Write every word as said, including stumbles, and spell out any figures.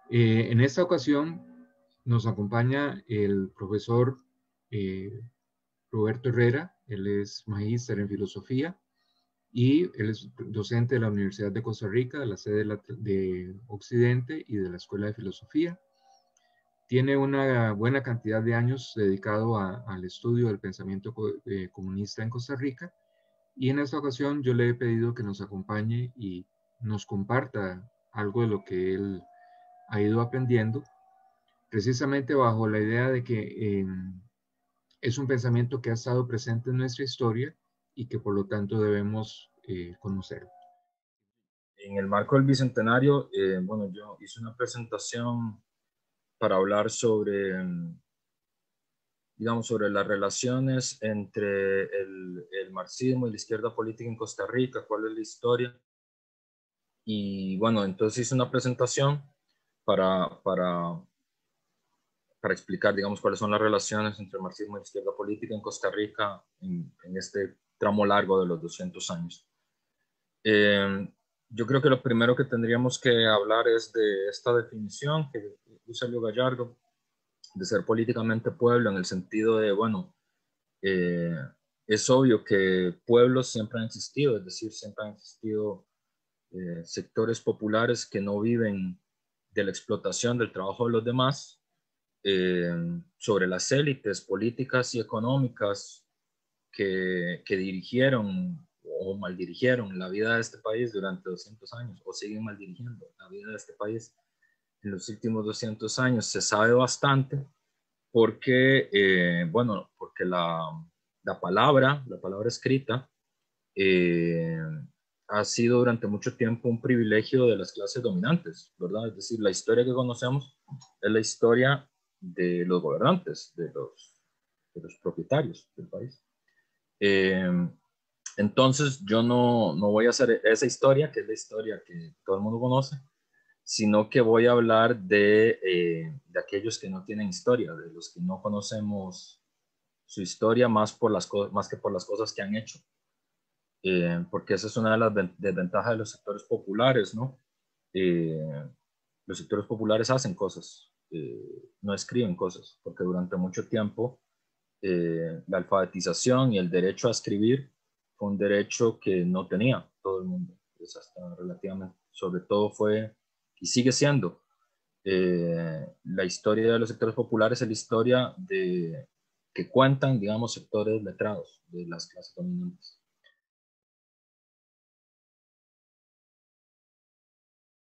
Eh, en esta ocasión nos acompaña el profesor eh, Roberto Herrera. Él es magíster en filosofía y él es docente de la Universidad de Costa Rica, de la sede de, la, de Occidente y de la Escuela de Filosofía. Tiene una buena cantidad de años dedicado a, al estudio del pensamiento eh, comunista en Costa Rica, y en esta ocasión yo le he pedido que nos acompañe y nos comparta algo de lo que él ha ido aprendiendo, precisamente bajo la idea de que eh, es un pensamiento que ha estado presente en nuestra historia y que por lo tanto debemos eh, conocerlo. En el marco del Bicentenario, eh, bueno, yo hice una presentación para hablar sobre, digamos, sobre las relaciones entre el, el marxismo y la izquierda política en Costa Rica, cuál es la historia. Y bueno, entonces hice una presentación para, para, para explicar, digamos, cuáles son las relaciones entre el marxismo y la izquierda política en Costa Rica en, en este tramo largo de los doscientos años. Eh, yo creo que lo primero que tendríamos que hablar es de esta definición que usa Leo Gallardo, de ser políticamente pueblo, en el sentido de, bueno, eh, es obvio que pueblos siempre han existido, es decir, siempre han existido eh, sectores populares que no viven de la explotación del trabajo de los demás, eh, sobre las élites políticas y económicas que, que dirigieron o maldirigieron la vida de este país durante doscientos años, o siguen maldirigiendo la vida de este país en los últimos doscientos años. Se sabe bastante porque, eh, bueno, porque la, la palabra, la palabra escrita, eh, ha sido durante mucho tiempo un privilegio de las clases dominantes, ¿verdad? Es decir, la historia que conocemos es la historia de los gobernantes, de los, de los propietarios del país. Eh, entonces, yo no, no voy a hacer esa historia, que es la historia que todo el mundo conoce, sino que voy a hablar de, eh, de aquellos que no tienen historia, de los que no conocemos su historia más, por las más que por las cosas que han hecho. Eh, porque esa es una de las desventajas de los sectores populares, ¿no? Eh, los sectores populares hacen cosas, eh, no escriben cosas, porque durante mucho tiempo eh, la alfabetización y el derecho a escribir fue un derecho que no tenía todo el mundo. Es hasta relativamente, sobre todo fue y sigue siendo. Eh, la historia de los sectores populares es la historia de que cuentan, digamos, sectores letrados de las clases dominantes.